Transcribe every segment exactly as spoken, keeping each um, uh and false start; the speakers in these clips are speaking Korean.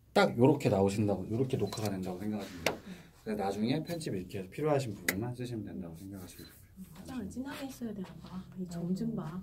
딱 요렇게 나오신다고, 요렇게 녹화가 된다고 생각하시면 돼요. 그래서 나중에 편집 이렇게 해서 필요하신 부분만 쓰시면 된다고 생각하시면 돼요. 화장을 진하게 했어야 되나 봐. 이 점 좀 봐.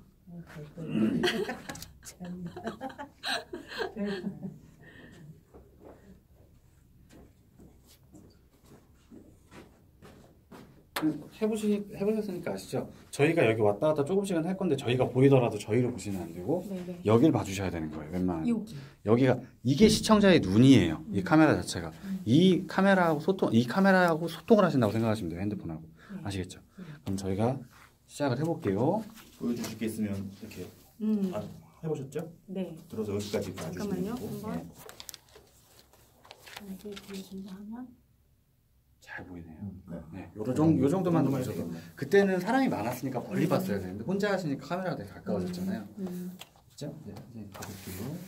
해보시, 해보셨으니까 아시죠? 저희가 여기 왔다 갔다 조금씩은 할 건데 저희가 보이더라도 저희를 보시면 안 되고 네네. 여길 봐주셔야 되는 거예요. 웬만하면. 여기. 여기가 이게 시청자의 눈이에요. 이 음. 카메라 자체가. 음. 이 카메라하고 소통, 이 카메라하고 소통을 하신다고 생각하시면 돼요. 핸드폰하고. 네. 아시겠죠? 네. 그럼 저희가 시작을 해볼게요. 보여주실 게 있으면 이렇게 음. 아, 해보셨죠? 네. 들어서 여기까지 잠깐만요. 봐주시면 되고. 한번. 네. 이게 보여준다 하면. 잘 보이네요. 음, 네. 네, 요, 정도, 요 정도만 요 보셔도. 되겠네. 그때는 사람이 많았으니까 멀리 봤어야 되는데 혼자 하시니까 카메라가 되게 가까워졌잖아요. 음. 그죠? 네, 네, 가볼게요.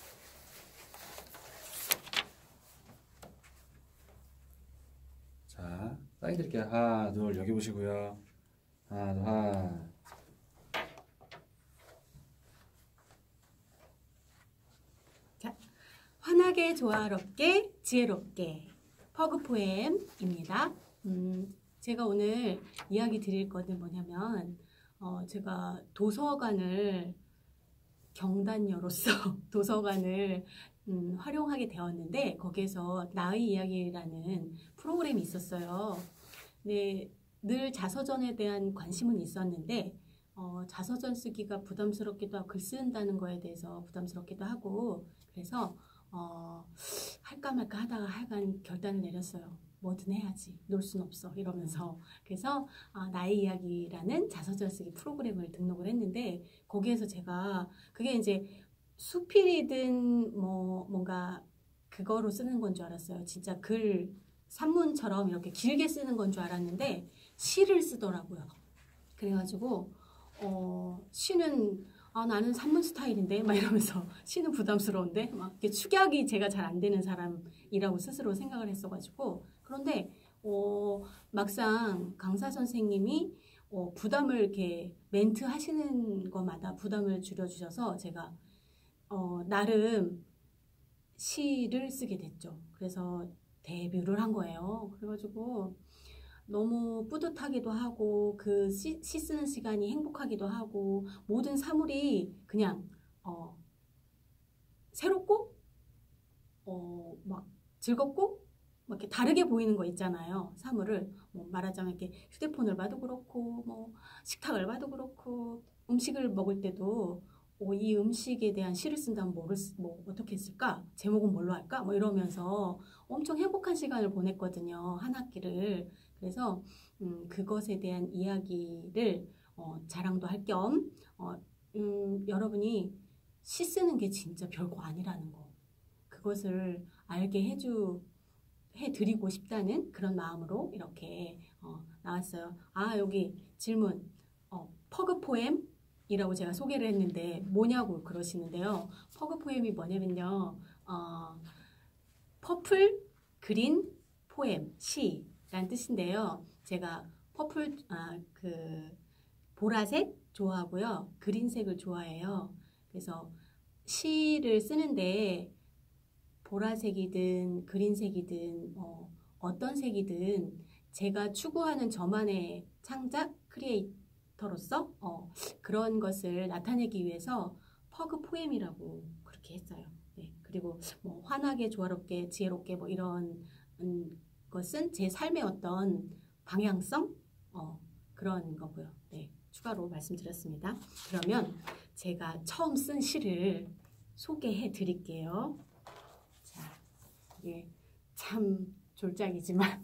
자, 사인 드릴게요. 하나, 둘, 여기 보시고요. 하나, 둘, 하나. 자, 환하게 조화롭게 지혜롭게 퍼그 포엠입니다. 음, 제가 오늘 이야기 드릴 거는 뭐냐면 어, 제가 도서관을 경단녀로서 도서관을 음, 활용하게 되었는데 거기에서 나의 이야기라는 프로그램이 있었어요. 네, 늘 자서전에 대한 관심은 있었는데 어, 자서전 쓰기가 부담스럽기도 하고 글 쓴다는 거에 대해서 부담스럽기도 하고 그래서 어, 할까 말까 하다가 하여간 결단을 내렸어요. 뭐든 해야지. 놀 순 없어. 이러면서. 그래서 어, 나의 이야기라는 자서전 쓰기 프로그램을 등록을 했는데 거기에서 제가 그게 이제 수필이든 뭐 뭔가 그거로 쓰는 건 줄 알았어요. 진짜 글 산문처럼 이렇게 길게 쓰는 건 줄 알았는데 시를 쓰더라고요. 그래가지고 어, 시는 아 나는 산문 스타일인데 막 이러면서 시는 부담스러운데 막 이렇게 축약이 제가 잘 안 되는 사람이라고 스스로 생각을 했어가지고 그런데 어, 막상 강사 선생님이 어, 부담을 이렇게 멘트 하시는 것마다 부담을 줄여주셔서 제가 어, 나름 시를 쓰게 됐죠. 그래서 데뷔를 한 거예요. 그래가지고 너무 뿌듯하기도 하고 그 시, 시 쓰는 시간이 행복하기도 하고 모든 사물이 그냥 어, 새롭고 어, 막 즐겁고 막 이렇게 다르게 보이는 거 있잖아요. 사물을 뭐 말하자면 이렇게 휴대폰을 봐도 그렇고 뭐 식탁을 봐도 그렇고 음식을 먹을 때도 어, 이 음식에 대한 시를 쓴다면 뭐를 쓰, 뭐 어떻게 쓸까? 제목은 뭘로 할까? 뭐 이러면서 엄청 행복한 시간을 보냈거든요. 한 학기를. 그래서 음, 그것에 대한 이야기를 어, 자랑도 할 겸 어, 음, 여러분이 시 쓰는 게 진짜 별거 아니라는 거 그것을 알게 해주 해드리고 싶다는 그런 마음으로 이렇게 어, 나왔어요. 아 여기 질문 어, 퍼그 포엠이라고 제가 소개를 했는데 뭐냐고 그러시는데요. 퍼그 포엠이 뭐냐면요. 어, 퍼플 그린 포엠 시라는 뜻인데요. 제가 퍼플 아, 그 보라색 좋아하고요. 그린색을 좋아해요. 그래서 시를 쓰는데 보라색이든 그린색이든 어, 어떤 색이든 제가 추구하는 저만의 창작 크리에이터로서 어, 그런 것을 나타내기 위해서 퍼그 포엠이라고 그렇게 했어요. 네, 그리고 뭐 환하게 조화롭게 지혜롭게 뭐 이런 음, 것은 제 삶의 어떤 방향성 어, 그런 거고요. 네, 추가로 말씀드렸습니다. 그러면 제가 처음 쓴 시를 소개해 드릴게요. 예, 참 졸작이지만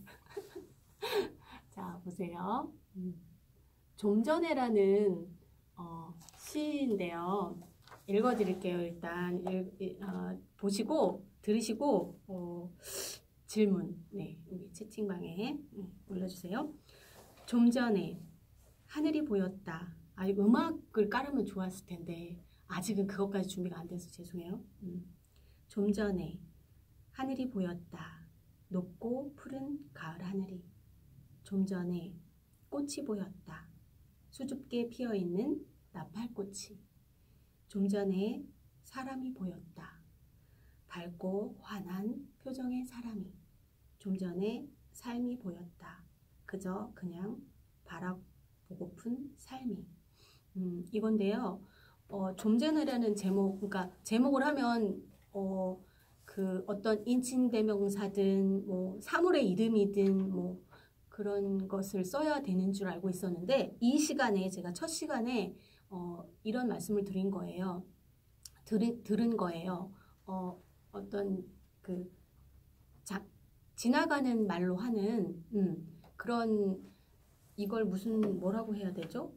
자 보세요. 음, 좀 전에라는 어, 시인데요. 읽어드릴게요. 일단 읽, 어, 보시고 들으시고 어, 질문 네 여기 채팅방에 네, 올려주세요. 좀 전에 하늘이 보였다. 아 이거 음악을 깔으면 좋았을 텐데 아직은 그것까지 준비가 안 돼서 죄송해요. 음, 좀 전에 하늘이 보였다. 높고 푸른 가을 하늘이. 좀 전에 꽃이 보였다. 수줍게 피어있는 나팔꽃이. 좀 전에 사람이 보였다. 밝고 환한 표정의 사람이 좀 전에 삶이 보였다. 그저 그냥 바라보고픈 삶이. 음, 이건데요. 어, 좀 전에라는 제목, 그러니까 제목을 하면 어, 그 어떤 인칭대명사든 뭐 사물의 이름이든 뭐 그런 것을 써야 되는 줄 알고 있었는데 이 시간에 제가 첫 시간에 어, 이런 말씀을 드린 거예요. 들, 들은 거예요. 어, 어떤 그 자, 지나가는 말로 하는 음, 그런 이걸 무슨 뭐라고 해야 되죠?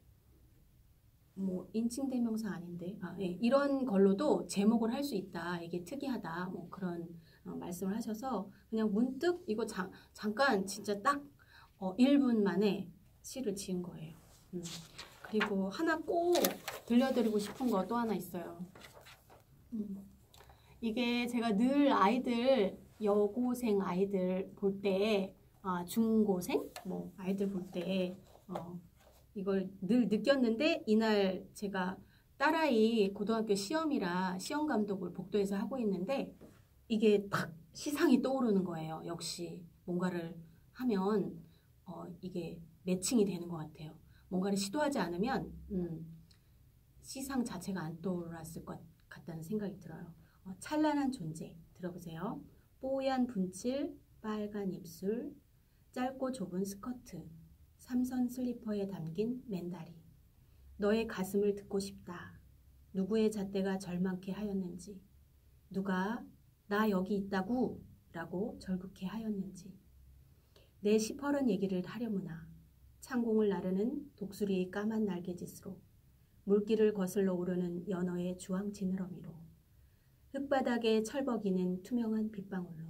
뭐 인칭대명사 아닌데 아, 예. 이런 걸로도 제목을 할 수 있다. 이게 특이하다. 뭐 그런 어, 말씀을 하셔서 그냥 문득 이거 자, 잠깐 진짜 딱 어, 일 분 만에 시를 지은 거예요. 음. 그리고 하나 꼭 들려드리고 싶은 거 또 하나 있어요. 음. 이게 제가 늘 아이들 여고생 아이들 볼 때 아, 중고생 뭐 아이들 볼 때 어, 이걸 늘 느꼈는데 이날 제가 딸아이 고등학교 시험이라 시험 감독을 복도에서 하고 있는데 이게 딱 시상이 떠오르는 거예요. 역시 뭔가를 하면 어, 이게 매칭이 되는 것 같아요. 뭔가를 시도하지 않으면 음, 시상 자체가 안 떠올랐을 것 같다는 생각이 들어요. 어, 찬란한 존재 들어보세요. 뽀얀 분칠, 빨간 입술, 짧고 좁은 스커트, 삼선 슬리퍼에 담긴 맨다리. 너의 가슴을 듣고 싶다. 누구의 잣대가 절망케 하였는지, 누가 나 여기 있다구 라고 절극해 하였는지, 내 시퍼런 얘기를 하려무나 창공을 나르는 독수리의 까만 날개짓으로 물길을 거슬러 오르는 연어의 주황 지느러미로 흙바닥에 철벅이는 투명한 빗방울로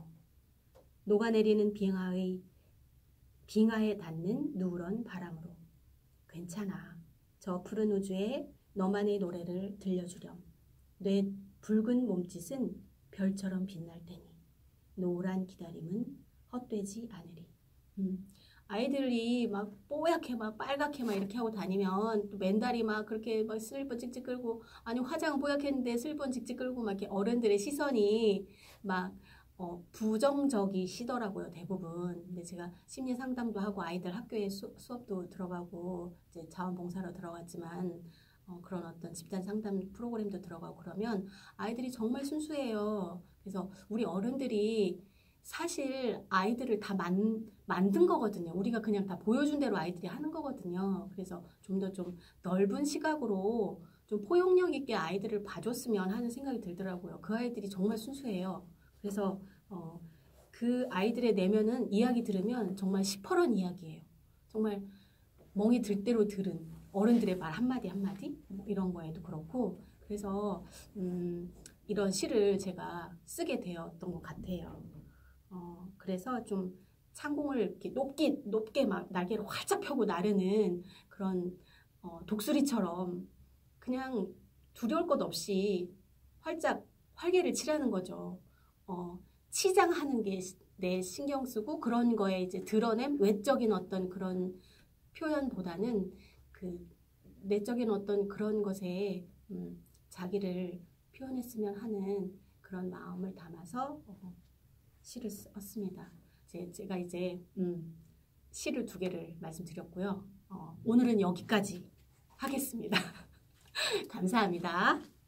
녹아내리는 빙하의 빙하에 닿는 누런 바람으로 괜찮아. 저 푸른 우주에 너만의 노래를 들려주렴. 내 붉은 몸짓은 별처럼 빛날 테니 노란 기다림은 헛되지 않으리. 음. 아이들이 막 뽀얗게 막 빨갛게 막 이렇게 하고 다니면 또 맨다리 막 그렇게 막 슬리퍼 찍찍 끌고 아니 화장은 뽀얗게 했는데 슬리퍼 찍찍 끌고 막 이렇게 어른들의 시선이 막 어, 부정적이시더라고요, 대부분. 근데 제가 심리 상담도 하고 아이들 학교에 수, 수업도 들어가고 이제 자원봉사로 들어갔지만 어, 그런 어떤 집단 상담 프로그램도 들어가고 그러면 아이들이 정말 순수해요. 그래서 우리 어른들이 사실 아이들을 다 만, 만든 거거든요. 우리가 그냥 다 보여준 대로 아이들이 하는 거거든요. 그래서 좀 더 좀 넓은 시각으로 좀 포용력 있게 아이들을 봐줬으면 하는 생각이 들더라고요. 그 아이들이 정말 순수해요. 그래서 어, 그 아이들의 내면은 이야기 들으면 정말 시퍼런 이야기예요. 정말 멍이 들 대로 들은 어른들의 말 한마디 한마디 뭐 이런 거에도 그렇고 그래서 음, 이런 시를 제가 쓰게 되었던 것 같아요. 어, 그래서 좀 창공을 이렇게 높게 높게 막 날개를 활짝 펴고 나르는 그런 어, 독수리처럼 그냥 두려울 것 없이 활짝 활개를 치라는 거죠. 어, 치장하는 게 내 신경 쓰고 그런 거에 이제 드러낸 외적인 어떤 그런 표현보다는 그 내적인 어떤 그런 것에 음, 자기를 표현했으면 하는 그런 마음을 담아서 어, 시를 썼습니다. 제, 제가 이제 음, 시를 두 개를 말씀드렸고요. 어, 오늘은 여기까지 하겠습니다. 감사합니다.